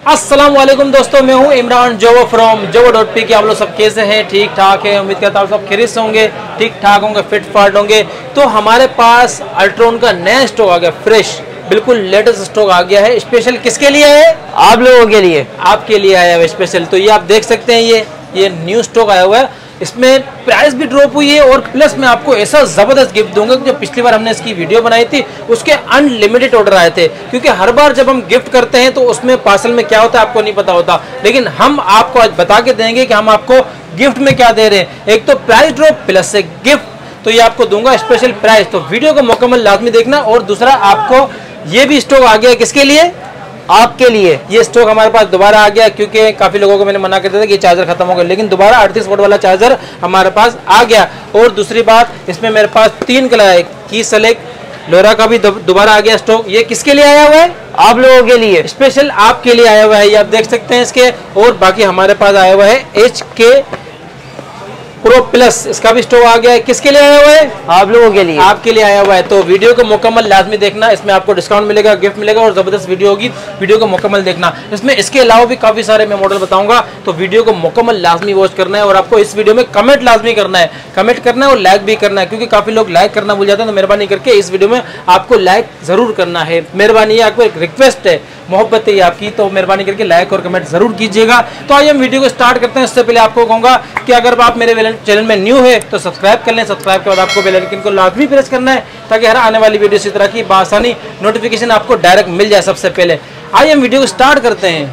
अस्सलाम वालेकुम दोस्तों, मैं हूं इमरान जोवो फ्रॉम jovo.p के। आप लोग सब कैसे हैं? ठीक ठाक है। उम्मीद करता हूं सब खैरियत से होंगे, ठीक ठाक होंगे, फिट फाट होंगे। तो हमारे पास अल्ट्रॉन का नया स्टॉक आ गया, फ्रेश बिल्कुल लेटेस्ट स्टॉक आ गया है। स्पेशल किसके लिए है? आप लोगों के लिए, आपके लिए आया है स्पेशल। तो ये आप देख सकते हैं, ये न्यू स्टॉक आया हुआ है। इसमें प्राइस भी ड्रॉप हुई है और प्लस मैं आपको ऐसा ज़बरदस्त गिफ्ट दूंगा कि जो पिछली बार हमने इसकी वीडियो बनाई थी उसके अनलिमिटेड ऑर्डर आए थे। क्योंकि हर बार जब हम गिफ्ट करते हैं तो उसमें पार्सल में क्या होता है आपको नहीं पता होता, लेकिन हम आपको आज बता के देंगे कि हम आपको गिफ्ट में क्या दे रहे हैं। एक तो प्राइस ड्रॉप प्लस से गिफ्ट, तो ये आपको दूंगा स्पेशल प्राइस। तो वीडियो को मुकम्मल लाजमी देखना। और दूसरा, आपको ये भी स्टॉक आ गया, किसके लिए? आपके लिए। ये स्टॉक हमारे पास दोबारा आ गया, क्योंकि काफ़ी लोगों को मैंने मना कर दिया था कि ये चार्जर खत्म हो गया, लेकिन दोबारा 38 वोल्ट वाला चार्जर हमारे पास आ गया। और दूसरी बात, इसमें मेरे पास 3 कलर है, की सेलेक्ट लोरा का भी दोबारा आ गया स्टॉक। ये किसके लिए आया हुआ है? आप लोगों के लिए, स्पेशल आपके लिए आया हुआ है। ये आप देख सकते हैं इसके। और बाकी हमारे पास आया हुआ है HK प्रो प्लस, इसका भी स्टॉक आ गया है। किसके लिए आया हुआ है? आप लोगों के लिए, आपके लिए आया हुआ है। तो वीडियो को मुकम्मल लाजमी देखना, इसमें आपको डिस्काउंट मिलेगा, गिफ्ट मिलेगा और ज़बरदस्त वीडियो होगी। वीडियो को मुकम्मल देखना। इसमें इसके अलावा भी काफ़ी सारे मैं मॉडल बताऊंगा, तो वीडियो को मुकम्मल लाजमी वॉच करना है। और आपको इस वीडियो में कमेंट लाजमी करना है, कमेंट करना है और लाइक भी करना है, क्योंकि काफ़ी लोग लाइक करना भूल जाते हैं। तो मेहरबानी करके इस वीडियो में आपको लाइक ज़रूर करना है। मेहरबानी है, आपको एक रिक्वेस्ट है, मोहब्बत है आपकी, तो मेहरबानी करके लाइक और कमेंट जरूर कीजिएगा। तो आइए हम वीडियो को स्टार्ट करते हैं। इससे पहले आपको कहूँगा कि अगर आप मेरे चैनल में न्यू है तो सब्सक्राइब कर लें। सब्सक्राइब के बाद आपको बेल आइकन को लाजमी प्रेस करना है, ताकि हर आने वाली वीडियो इसी तरह की बासानी नोटिफिकेशन आपको डायरेक्ट मिल जाए सबसे पहले। आइए हम वीडियो को स्टार्ट करते हैं।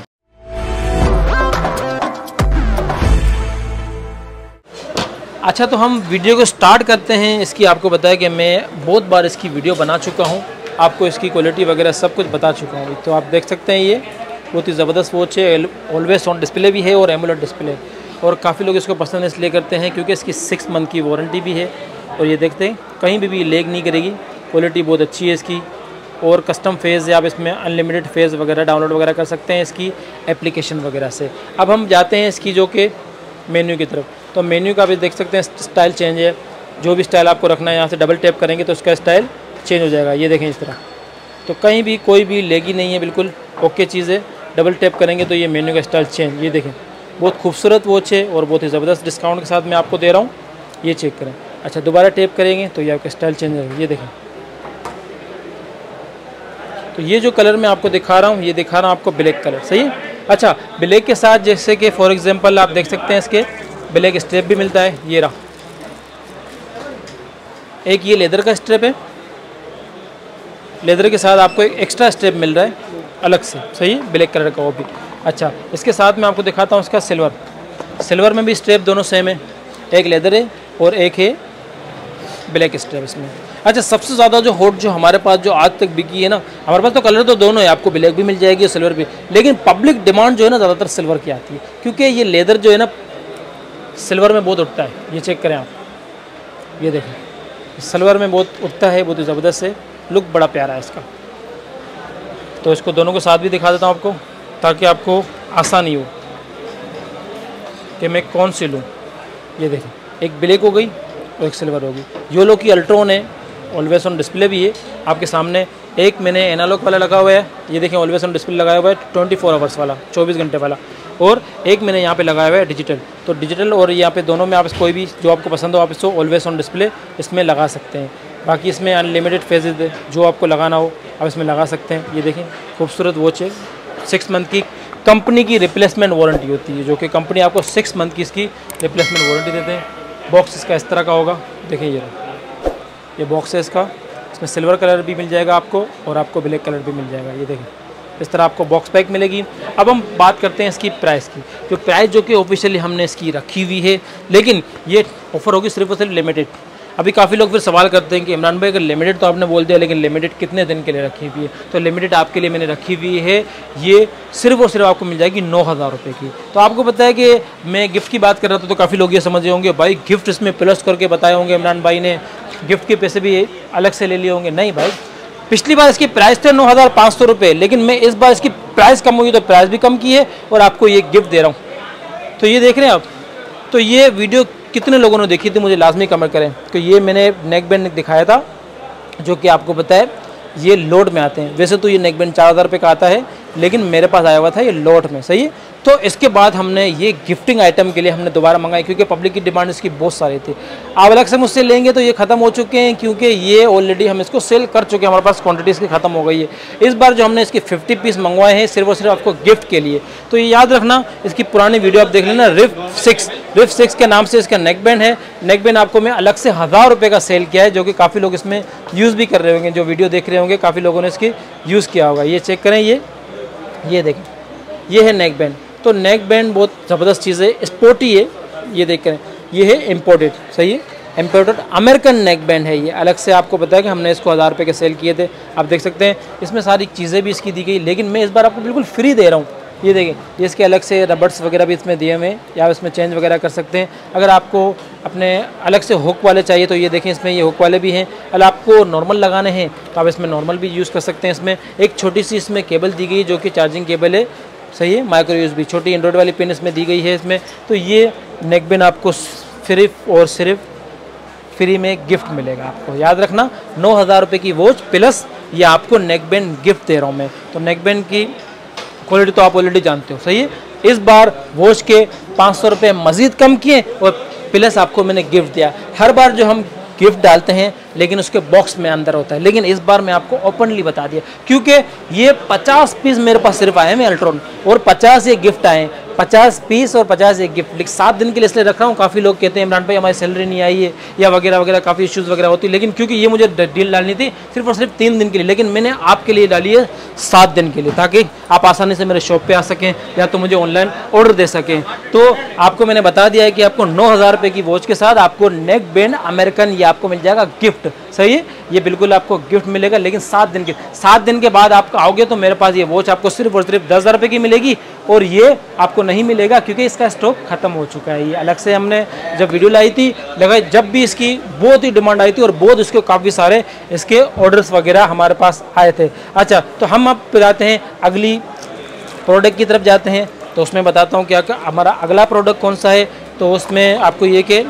अच्छा, तो हम वीडियो को स्टार्ट करते हैं। इसकी आपको बताया कि मैं बहुत बार इसकी वीडियो बना चुका हूँ, आपको इसकी क्वालिटी वगैरह सब कुछ बता चुका हूँ। तो आप देख सकते हैं, ये बहुत ही ज़बरदस्त वॉच है। ऑलवेज ऑन डिस्प्ले भी है और एमोलेड डिस्प्ले। और काफ़ी लोग इसको पसंद इसलिए करते हैं क्योंकि इसकी 6 मंथ की वारंटी भी है। और ये देखते हैं, कहीं भी लेग नहीं करेगी, क्वालिटी बहुत अच्छी है इसकी। और कस्टम फेज़ या आप इसमें अनलिमिटेड फेज़ वगैरह डाउनलोड वगैरह कर सकते हैं इसकी एप्लीकेशन वगैरह से। अब हम जाते हैं इसकी जो कि मेन्यू की तरफ। तो मेन्यू का भी देख सकते हैं, स्टाइल चेंज है। जो भी स्टाइल आपको रखना है, यहाँ से डबल टैप करेंगे तो उसका स्टाइल चेंज हो जाएगा। ये देखें इस तरह, तो कहीं भी कोई भी लेगी नहीं है, बिल्कुल ओके चीज़ है। डबल टैप करेंगे तो ये मेन्यू का स्टाइल चेंज। ये देखें, बहुत खूबसूरत वॉच है और बहुत ही ज़बरदस्त डिस्काउंट के साथ मैं आपको दे रहा हूँ। ये चेक करें। अच्छा, दोबारा टैप करेंगे तो ये आपका स्टाइल चेंज है। ये देखें, तो ये जो कलर मैं आपको दिखा रहा हूँ, ये दिखा रहा हूँ आपको ब्लैक कलर, सही है। अच्छा, ब्लैक के साथ जैसे कि फॉर एग्जांपल आप देख सकते हैं, इसके ब्लैक स्ट्रेप भी मिलता है। ये रहा, एक ये लेदर का स्ट्रेप है, लेदर के साथ आपको एक एक्स्ट्रा स्ट्रेप मिल रहा है अलग से, सही है, ब्लैक कलर का वो भी। अच्छा, इसके साथ मैं आपको दिखाता हूँ इसका सिल्वर में भी स्ट्रेप दोनों सेम है, एक लेदर है और एक है ब्लैक स्ट्रेप इसमें। अच्छा, सबसे ज़्यादा जो हॉट जो हमारे पास जो आज तक बिकी है ना, हमारे पास तो कलर तो दोनों है, आपको ब्लैक भी मिल जाएगी और सिल्वर भी, लेकिन पब्लिक डिमांड जो है ना ज़्यादातर सिल्वर की आती है, क्योंकि ये लेदर जो है ना सिल्वर में बहुत उठता है। ये चेक करें आप, ये देखें, सिल्वर में बहुत उठता है, बहुत ही ज़बरदस्त है, लुक बड़ा प्यारा है इसका। तो इसको दोनों को साथ भी दिखा देता हूँ आपको, ताकि आपको आसानी हो कि मैं कौन सी लूँ। ये देखें, एक ब्लैक हो गई और एक सिल्वर हो गई। योलो की अल्ट्रॉन है, ऑलवेज ऑन डिस्प्ले भी है आपके सामने। एक मैंने एनालॉग वाला लगा हुआ है, ये देखें ऑलवेज ऑन डिस्प्ले लगाया हुआ है, 24 आवर्स वाला, 24 घंटे वाला। और एक मैंने यहाँ पे लगाया हुआ है डिजिटल। तो डिजिटल और यहाँ पे दोनों में आप कोई भी जो आपको पसंद हो आप इसको ऑलवेज ऑन डिस्प्ले इसमें लगा सकते हैं। बाकी इसमें अनलिमिटेड फेजेज है, जो आपको लगाना हो आप इसमें लगा सकते हैं। ये देखें, खूबसूरत वॉच है। 6 मंथ की कंपनी की रिप्लेसमेंट वारंटी होती है, जो कि कंपनी आपको 6 मंथ की इसकी रिप्लेसमेंट वारंटी देते हैं। बॉक्स इसका इस तरह का होगा, देखें ये बॉक्स है इसका। इसमें सिल्वर कलर भी मिल जाएगा आपको और आपको ब्लैक कलर भी मिल जाएगा। ये देखें, इस तरह आपको बॉक्स पैक मिलेगी। अब हम बात करते हैं इसकी प्राइस की। जो प्राइस जो कि ऑफिशियली हमने इसकी रखी हुई है, लेकिन ये ऑफ़र होगी सिर्फ और सिर्फ लिमिटेड। अभी काफ़ी लोग फिर सवाल करते हैं कि इमरान भाई अगर लिमिटेड तो आपने बोल दिया, लेकिन लिमिटेड कितने दिन के लिए रखी हुई है? तो लिमिटेड आपके लिए मैंने रखी हुई है, ये सिर्फ और सिर्फ आपको मिल जाएगी 9,000 रुपये की। तो आपको पता है कि मैं गिफ्ट की बात कर रहा था, तो काफ़ी लोग ये समझे होंगे भाई गिफ्ट इसमें प्लस करके बताए होंगे, इमरान भाई ने गिफ्ट के पैसे भी अलग से ले लिए होंगे। नहीं भाई, पिछली बार इसकी प्राइस थे 9,500 रुपये, लेकिन मैं इस बार इसकी प्राइस कम हुई तो प्राइस भी कम की है और आपको ये गिफ्ट दे रहा हूँ। तो ये देख रहे हैं आप। तो ये वीडियो कितने लोगों ने देखी थी मुझे लाजमी कमेंट करें। तो ये मैंने नेक बैंड दिखाया था, जो कि आपको पता है ये लोड में आते हैं। वैसे तो ये नेक बैंड 4000 रुपये का आता है, लेकिन मेरे पास आया हुआ था ये लोड में, सही है। तो इसके बाद हमने ये गिफ्टिंग आइटम के लिए हमने दोबारा मंगाई, क्योंकि पब्लिक की डिमांड इसकी बहुत सारी थी। आप अलग से मुझसे लेंगे तो ये ख़त्म हो चुके हैं, क्योंकि ये ऑलरेडी हम इसको सेल कर चुके हैं, हमारे पास क्वांटिटी इसकी ख़त्म हो गई है। इस बार जो हमने इसके 50 पीस मंगवाए हैं सिर्फ और सिर्फ आपको गिफ्ट के लिए। तो ये याद रखना, इसकी पुरानी वीडियो आप देख लेना, रिफ 6 के नाम से इसका नेक बैंड है। नेक बैंड आपको मैं अलग से 1000 रुपये का सेल किया है, जो कि काफ़ी लोग इसमें यूज़ भी कर रहे होंगे, जो वीडियो देख रहे होंगे काफ़ी लोगों ने इसकी यूज़ किया होगा। ये चेक करें, ये देखें, ये है नेक बैंड। तो नेक बैंड बहुत ज़बरदस्त चीज़ है, स्पोर्टी है। ये देख करें, ये है इम्पोर्टेड, सही है, इम्पोर्टेड अमेरिकन नेक बैंड है। ये अलग से आपको बताया कि हमने इसको 1000 रुपये के सेल किए थे। आप देख सकते हैं इसमें सारी चीज़ें भी इसकी दी गई, लेकिन मैं इस बार आपको बिल्कुल फ्री दे रहा हूँ। ये देखें, ये इसके अलग से रबर्स वगैरह भी इसमें दिए हुए हैं, या इसमें चेंज वगैरह कर सकते हैं। अगर आपको अपने अलग से हुक वाले चाहिए तो ये देखें, इसमें ये हुक वाले भी हैं। अगर आपको नॉर्मल लगाने हैं तो आप इसमें नॉर्मल भी यूज़ कर सकते हैं। इसमें एक छोटी सी इसमें केबल दी गई जो कि चार्जिंग केबल है, सही है, माइक्रो यूएसबी छोटी एंड्रॉइड वाली पिन इसमें दी गई है इसमें। तो ये नेक बैंड आपको सिर्फ और सिर्फ फ्री में गिफ्ट मिलेगा। आपको याद रखना, 9000 रुपये की वॉच प्लस ये आपको नेक बैंड गिफ्ट दे रहा हूँ मैं। तो नेक बैंड की क्वालिटी तो आप ऑलरेडी जानते हो, सही है। इस बार वॉच के 500 रुपये मज़ीद कम किए और प्लस आपको मैंने गिफ्ट दिया। हर बार जो हम गिफ्ट डालते हैं लेकिन उसके बॉक्स में अंदर होता है, लेकिन इस बार मैं आपको ओपनली बता दिया, क्योंकि ये 50 पीस मेरे पास सिर्फ आए हैं अल्ट्रॉन, और 50 ये गिफ्ट आए हैं। 50 पीस और 50 एक गिफ्ट, लेकिन 7 दिन के लिए इसलिए रख रहा हूँ। काफ़ी लोग कहते हैं इमरान भाई हमारी सैलरी नहीं आई है या वगैरह वगैरह, काफ़ी इश्यूज़ वगैरह होती है, लेकिन क्योंकि ये मुझे डील डालनी थी सिर्फ और सिर्फ 3 दिन के लिए, लेकिन मैंने आपके लिए डाली है 7 दिन के लिए, ताकि आप आसानी से मेरे शॉप पे आ सकें या तो मुझे ऑनलाइन ऑर्डर दे सकें। तो आपको मैंने बता दिया है कि आपको 9000 रुपये की वॉच के साथ आपको नेक बैंड अमेरिकन ये आपको मिल जाएगा गिफ्ट, सही है। ये बिल्कुल आपको गिफ्ट मिलेगा, लेकिन 7 दिन के बाद आप आओगे तो मेरे पास ये वॉच आपको सिर्फ और सिर्फ 10,000 रुपये की मिलेगी, और ये आपको नहीं मिलेगा क्योंकि इसका स्टॉक खत्म हो चुका है। ये अलग से हमने जब वीडियो लाई थी लगाई, जब भी इसकी बहुत ही डिमांड आई थी और बहुत उसके काफ़ी सारे इसके ऑर्डर्स वगैरह हमारे पास आए थे। अच्छा, तो हम अब जाते हैं अगली प्रोडक्ट की तरफ जाते हैं। तो उसमें बताता हूँ क्या हमारा अगला प्रोडक्ट कौन सा है। तो उसमें आपको ये कि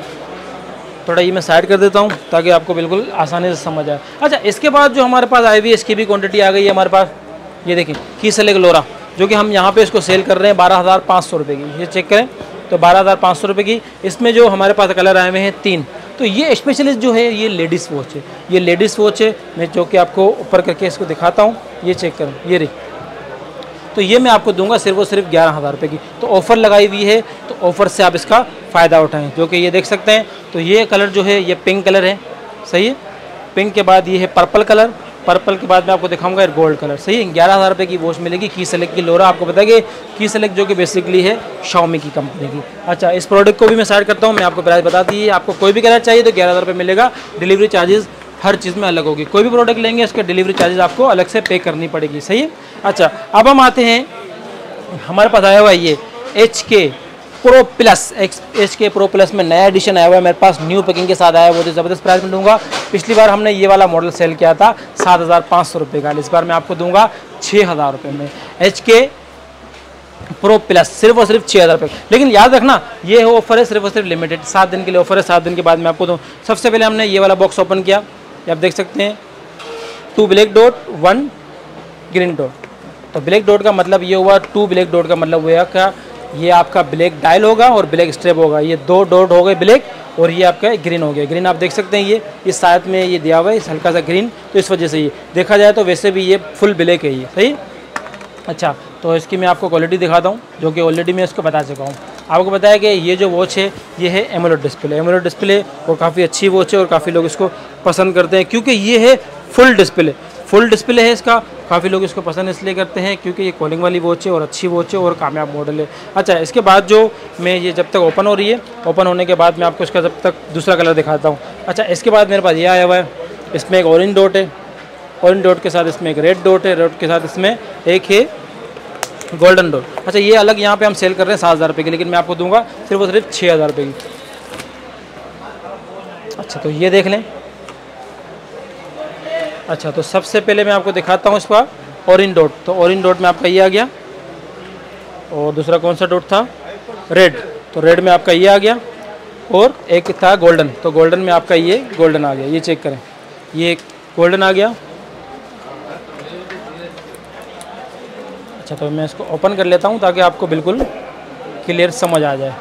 थोड़ा ये मैं साइड कर देता हूँ ताकि आपको बिल्कुल आसानी से समझ आए। अच्छा, इसके बाद जो हमारे पास आई हुई है इसकी भी क्वांटिटी आ गई है हमारे पास। ये देखिए, की सेलेक्ट लोरा, जो कि हम यहाँ पे इसको सेल कर रहे हैं 12,500 रुपये की। ये चेक करें, तो 12,500 रुपये की। इसमें जो हमारे पास कलर आए हुए हैं 3। तो ये स्पेशलिस्ट जो है ये लेडीज़ वॉच है, ये लेडीज़ वॉच है। मैं जो कि आपको ऊपर करके इसको दिखाता हूँ, ये चेक करें, ये रही। तो ये मैं आपको दूंगा सिर्फ और सिर्फ 11,000 रुपये की। तो ऑफ़र लगाई हुई है, तो ऑफ़र से आप इसका फ़ायदा उठाएं, जो कि ये देख सकते हैं। तो ये कलर जो है ये पिंक कलर है, सही है। पिंक के बाद ये है पर्पल कलर, पर्पल के बाद मैं आपको दिखाऊंगा गोल्ड कलर, सही है। 11,000 रुपये की वॉच मिलेगी की सेलेक्ट की लोरा। आपको पता है कि की सेलेक्ट जो कि बेसिकली है Xiaomi की कंपनी की। अच्छा, इस प्रोडक्ट को भी मैं साइड करता हूँ, मैं आपको प्राइस बता दी है। आपको कोई भी कलर चाहिए तो 11,000 रुपये मिलेगा। डिलीवरी चार्जेस हर चीज़ में अलग होगी, कोई भी प्रोडक्ट लेंगे उसके डिलीवरी चार्जेस आपको अलग से पे करनी पड़ेगी, सही है। अच्छा, अब हम आते हैं, हमारे पास आया हुआ है ये HK Pro Plus, HK Pro Plus में नया एडिशन आया हुआ है मेरे पास, न्यू पैकिंग के साथ आया है। वो तो ज़बरदस्त प्राइस में दूंगा। पिछली बार हमने ये वाला मॉडल सेल किया था 7,500 रुपये का, इस बार मैं आपको दूंगा 6,000 रुपये में HK Pro Plus, सिर्फ और सिर्फ 6,000 रुपये। लेकिन याद रखना, ये ऑफर है सिर्फ और सिर्फ लिमिटेड, 7 दिन के लिए ऑफर है। 7 दिन के बाद मैं आपको दूँ। सबसे पहले हमने ये वाला बॉक्स ओपन किया, आप देख सकते हैं 2 ब्लैक डॉट 1 ग्रीन डॉट। तो ब्लैक डॉट का मतलब ये हुआ, 2 ब्लैक डॉट का मतलब हुआ क्या, ये आपका ब्लैक डायल होगा और ब्लैक स्ट्रेप होगा। ये 2 डॉट हो गए ब्लैक, और ये आपका ग्रीन हो गया। ग्रीन आप देख सकते हैं, ये इस साथ में ये दिया हुआ है, इस हल्का सा ग्रीन, तो इस वजह से ये देखा जाए तो वैसे भी ये फुल ब्लैक है ये, सही। अच्छा, तो इसकी मैं आपको क्वालिटी दिखाता हूँ, जो कि ऑलरेडी मैं इसको बता चुका हूँ। आपको बताया कि ये जो वॉच है ये है एमोलेड डिस्प्ले, एमोलेड डिस्प्ले, और काफ़ी अच्छी वॉच है और काफ़ी लोग इसको पसंद करते हैं क्योंकि ये है फुल डिस्प्ले। फुल डिस्प्ले है इसका, काफ़ी लोग इसको पसंद इसलिए करते हैं क्योंकि ये कॉलिंग वाली वॉच है और अच्छी वॉच है और कामयाब मॉडल है। अच्छा, इसके बाद जो मैं ये जब तक ओपन हो रही है, ओपन होने के बाद मैं आपको इसका जब तक दूसरा कलर दिखाता हूँ। अच्छा, इसके बाद मेरे पास ये आया हुआ है, इसमें एक ऑरेंज डॉट है, ऑरेंज डॉट के साथ इसमें एक रेड डॉट है, रेड के साथ इसमें एक है गोल्डन डॉट। अच्छा, ये अलग यहाँ पे हम सेल कर रहे हैं 7,000 रुपये की, लेकिन मैं आपको दूंगा सिर्फ और सिर्फ 6,000 रुपये की। अच्छा, तो ये देख लें। अच्छा, तो सबसे पहले मैं आपको दिखाता हूँ इसका ऑरेंज डॉट। तो ऑरेंज डॉट में आपका ये आ गया, और दूसरा कौन सा डॉट था, रेड। तो रेड में आपका ये आ गया, और एक था गोल्डन। तो गोल्डन में आपका ये गोल्डन आ गया। ये चेक करें, ये गोल्डन आ गया, अच्छा, तो मैं इसको ओपन कर लेता हूँ ताकि आपको बिल्कुल क्लियर समझ आ जाए।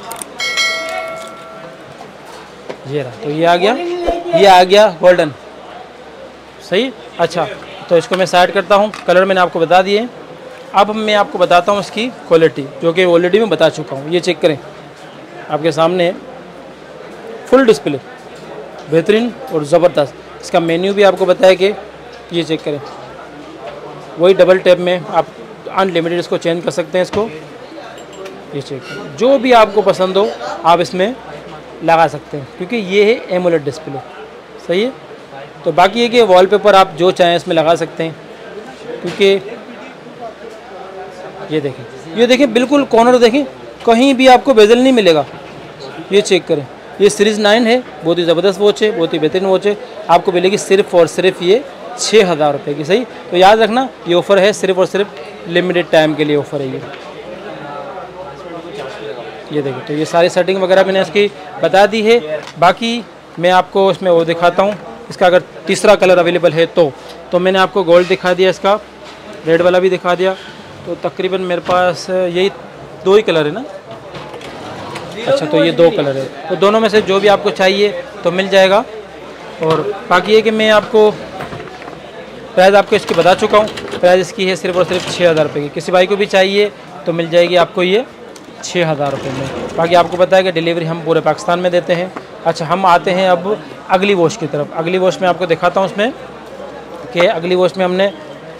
ये रहा, तो ये आ गया गोल्डन, सही। अच्छा, तो इसको मैं साइड करता हूँ। कलर मैंने आपको बता दिए। अब मैं आपको बताता हूँ इसकी क्वालिटी, जो कि ऑलरेडी मैं बता चुका हूँ। ये चेक करें, आपके सामने फुल डिस्प्ले, बेहतरीन और ज़बरदस्त। इसका मेन्यू भी आपको बताया कि ये चेक करें, वही डबल टैप में आप अनलिमिटेड इसको चेंज कर सकते हैं। इसको ये चेक करें, जो भी आपको पसंद हो आप इसमें लगा सकते हैं, क्योंकि ये है एमोलेड डिस्प्ले, सही है। तो बाकी ये कि वॉलपेपर आप जो चाहें इसमें लगा सकते हैं, क्योंकि ये देखें बिल्कुल कॉर्नर देखें, कहीं भी आपको बेजल नहीं मिलेगा। ये चेक करें, ये सीरीज़ 9 है, बहुत ही ज़बरदस्त वॉच है, बहुत ही बेहतरीन वॉच है। आपको मिलेगी सिर्फ और सिर्फ ये 6000 रुपये की, सही। तो याद रखना, ये ऑफ़र है सिर्फ और सिर्फ लिमिटेड टाइम के लिए ऑफ़र है ये देखिए। तो ये सारी सेटिंग वगैरह मैंने इसकी बता दी है। बाकी मैं आपको इसमें वो दिखाता हूँ, इसका अगर तीसरा कलर अवेलेबल है तो मैंने आपको गोल्ड दिखा दिया, इसका रेड वाला भी दिखा दिया। तो तकरीबन मेरे पास यही 2 ही कलर है ना। अच्छा, तो ये 2 कलर है, तो दोनों में से जो भी आपको चाहिए तो मिल जाएगा। और बाकी ये कि मैं आपको प्राइस आपको इसकी बता चुका हूँ। प्राइस इसकी है सिर्फ और सिर्फ 6000 रुपये की। किसी भाई को भी चाहिए तो मिल जाएगी आपको ये 6000 रुपये में। बाकी आपको पता है कि डिलीवरी हम पूरे पाकिस्तान में देते हैं। अच्छा, हम आते हैं अब अगली वॉच की तरफ। अगली वॉच में आपको दिखाता हूँ उसमें कि अगली वॉच में हमने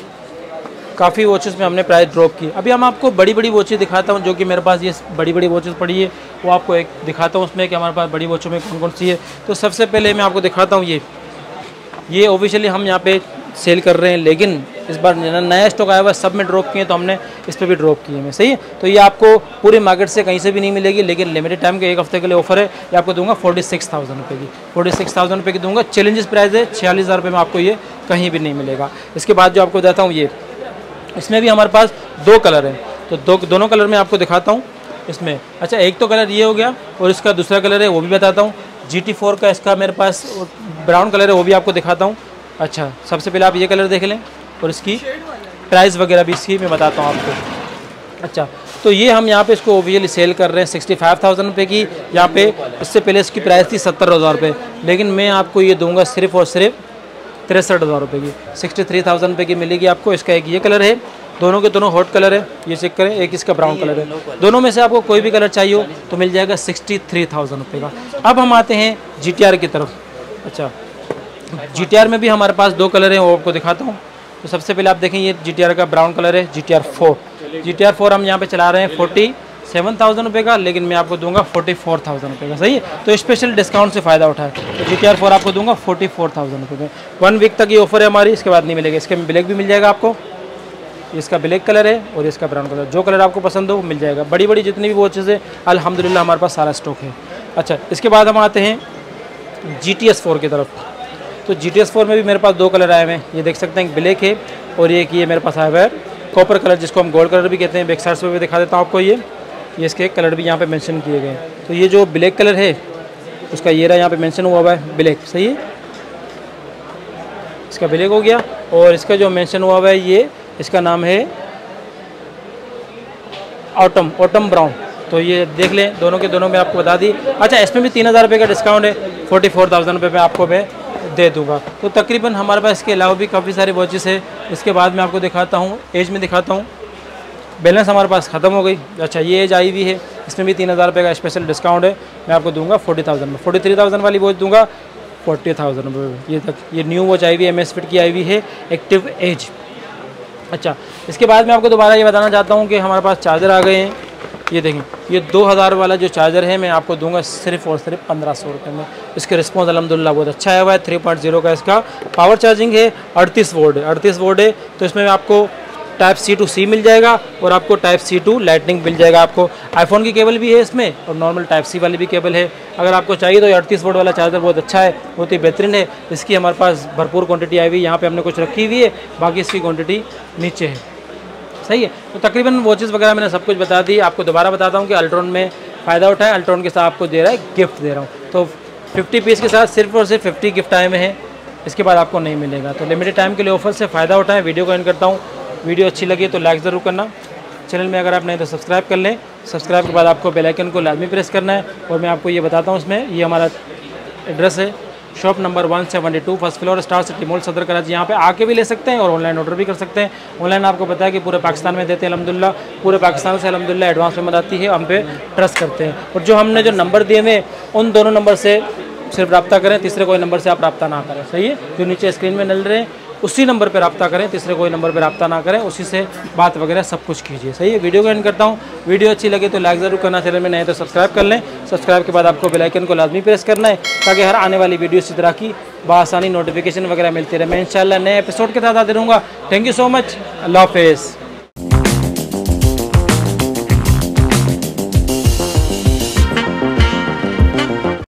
काफ़ी वॉचेस में हमने प्राइस ड्रॉप की। अभी हम आपको बड़ी बड़ी वॉचेस दिखाता हूँ, जो कि मेरे पास ये बड़ी बड़ी वॉचेस पड़ी है, वो आपको एक दिखाता हूँ उसमें कि हमारे पास बड़ी वॉचों में कौन कौन सी है। तो सबसे पहले मैं आपको दिखाता हूँ ये ऑफिशियली हम यहाँ पे सेल कर रहे हैं, लेकिन इस बार नया स्टॉक आया हुआ है, सब में ड्रॉप किए, तो हमने इस पर भी ड्रॉप किए हैं, सही है। तो ये आपको पूरे मार्केट से कहीं से भी नहीं मिलेगी, लेकिन लिमिटेड टाइम के 1 हफ्ते के लिए ऑफर है। ये आपको दूंगा 46,000 रुपये की, 46,000 रुपये की दूंगा। चैलेंजेस प्राइस है 46,000 रुपये में, आपको ये कहीं भी नहीं मिलेगा। इसके बाद जो आपको बताता हूँ, ये इसमें भी हमारे पास 2 कलर हैं, तो दोनों कलर में आपको दिखाता हूँ इसमें। अच्छा, एक तो कलर ये हो गया, और इसका दूसरा कलर है वो भी बताता हूँ। GT4 का इसका मेरे पास ब्राउन कलर है, वो भी आपको दिखाता हूँ। अच्छा, सबसे पहले आप ये कलर देख लें, और इसकी प्राइस वगैरह भी इसकी मैं बताता हूँ आपको। अच्छा, तो ये हम यहाँ पे इसको ऑफिशियली सेल कर रहे हैं 65,000 रुपये की। यहाँ पे इससे पहले इसकी प्राइस थी 70,000 रुपये, लेकिन मैं आपको ये दूंगा सिर्फ और सिर्फ 63,000 रुपये की। 63,000 रुपये की मिलेगी आपको। इसका एक ये कलर है, दोनों के दोनों हॉट कलर है, ये चेक करें। एक इसका ब्राउन कलर है। दोनों में से आपको कोई भी कलर चाहिए हो तो मिल जाएगा 63,000 रुपये का। अब हम आते हैं GTR की तरफ। अच्छा, GTR में भी हमारे पास 2 कलर हैं, वो आपको दिखाता हूँ। तो सबसे पहले आप देखें, ये GTR का ब्राउन कलर है, GTR 4। GTR 4 हम यहाँ पे चला रहे हैं 47,000 रुपये का, लेकिन मैं आपको दूंगा 44,000 रुपये का, सही है। तो स्पेशल डिस्काउंट से फ़ायदा उठाए, तो GTR 4 आपको दूंगा 44,000 रुपये में। 1 वीक तक ये ऑफर है हमारी, इसके बाद नहीं मिलेगा। इसके में ब्लैक भी मिल जाएगा आपको, इसका ब्लैक कलर है और इसका ब्राउन कलर, जो कलर आपको पसंद हो वो मिल जाएगा। बड़ी बड़ी जितनी भी वॉचेज़ है अल्हम्दुलिल्लाह हमारे पास सारा स्टॉक है। अच्छा, इसके बाद हम आते हैं GTS 4 की तरफ। तो GTS 4 में भी मेरे पास 2 कलर आए हुए हैं, ये देख सकते हैं, ब्लैक है और एक ये मेरे पास आया हुआ है कॉपर कलर, जिसको हम गोल्ड कलर भी कहते हैं। बैक साइड पे भी दिखा देता हूँ आपको, ये इसके कलर भी यहाँ पे मेंशन किए गए हैं। तो ये जो ब्लैक कलर है उसका ये रहा, यहाँ पे मेंशन हुआ है ब्लैक, सही है। इसका ब्लैक हो गया, और इसका जो मेंशन हुआ है ये इसका नाम है ऑटम ब्राउन। तो ये देख लें, दोनों के दोनों में आपको बता दी। अच्छा, इसमें भी 3,000 रुपये का डिस्काउंट है, 44,000 रुपये में आपको मैं दे दूंगा। तो तकरीबन हमारे पास इसके अलावा भी काफ़ी सारे वॉचेस है। इसके बाद मैं आपको दिखाता हूँ, एज में दिखाता हूँ। बैलेंस हमारे पास ख़त्म हो गई। अच्छा, ये एज आई हुई है, इसमें भी 3,000 रुपये का स्पेशल डिस्काउंट है, मैं आपको दूंगा 40,000 में। 43,000 वाली वॉच दूंगा 40,000 रुपये में। ये तक ये न्यू वॉच आई हुई है, MS Fit की आई हुई है, एक्टिव एज। अच्छा, इसके बाद मैं आपको दोबारा ये बताना चाहता हूँ कि हमारे पास चार्जर आ गए हैं। ये देखें, ये 2000 वाला जो चार्जर है मैं आपको दूंगा सिर्फ और सिर्फ 1500 रुपये में। इसके रिस्पॉन्स अल्हम्दुलिल्लाह बहुत अच्छा आया हुआ है। 3.0 का इसका पावर चार्जिंग है, 38 वोल्ट है, 38 वोल्ट है। तो इसमें आपको Type-C to C मिल जाएगा, और आपको Type-C to लाइटनिंग मिल जाएगा। आपको आईफोन की केबल भी है इसमें, और नॉर्मल Type-C वाली भी केबल है। अगर आपको चाहिए तो 38 वोल्ट वाला चार्जर बहुत अच्छा है, बहुत ही बेहतरीन है। इसकी हमारे पास भरपूर क्वांटिटी आई हुई है, यहाँ पे हमने कुछ रखी हुई है, बाकी इसकी क्वांटिटी नीचे है, सही है। तो तकरीबन वॉचेस वगैरह मैंने सब कुछ बता दी। आपको दोबारा बताता हूँ कि अल्ट्रॉन में फ़ायदा उठाए, अल्ट्रॉन के साथ आपको दे रहा है गिफ्ट दे रहा हूँ। तो 50 पीस के साथ सिर्फ और सिर्फ 50 गिफ्ट आए हुए हैं, इसके बाद आपको नहीं मिलेगा। तो लिमिटेड टाइम के लिए ऑफर से फ़ायदा उठाएं। वीडियो को एंड करता हूँ। वीडियो अच्छी लगी तो लाइक ज़रूर करना। चैनल में अगर आप नहीं तो सब्सक्राइब कर लें। सब्सक्राइब के बाद आपको बेल आइकन को लाजमी प्रेस करना है। और मैं आपको ये बताता हूँ इसमें, ये हमारा एड्रेस है, shop number 172 first floor, star city mall, Saddar Karachi. यहाँ पे आके भी ले सकते हैं और ऑनलाइन ऑर्डर भी कर सकते हैं। ऑनलाइन आपको पता है कि पूरे पाकिस्तान में देते हैं अल्हम्दुलिल्लाह, पूरे पाकिस्तान से अल्हम्दुलिल्लाह एडवांस पेमेंट आती है, हम पे ट्रस्ट करते हैं। और जो हमने जो नंबर दिए हुए उन दोनों नंबर से सिर्फ रब्ता करें, तीसरे कोई नंबर से आप रब्ता ना करें, सही है। जो नीचे स्क्रीन में नल रहे हैं उसी नंबर पर रब्ता करें, तीसरे कोई नंबर पर रब्ता ना करें, उसी से बात वगैरह सब कुछ कीजिए, सही है। वीडियो को एंड करता हूँ। वीडियो अच्छी लगे तो लाइक ज़रूर करना, चैनल में नए तो सब्सक्राइब कर लें। सब्सक्राइब के बाद आपको बेल आइकन को लाजमी प्रेस करना है ताकि हर आने वाली वीडियो इसी तरह की बआसानी नोटिफिकेशन वगैरह मिलती रहे। मैं इंशाल्लाह नए एपिसोड के साथ हाजिर रहूँगा। Thank you so much. अल्लाह हाफ़िज़।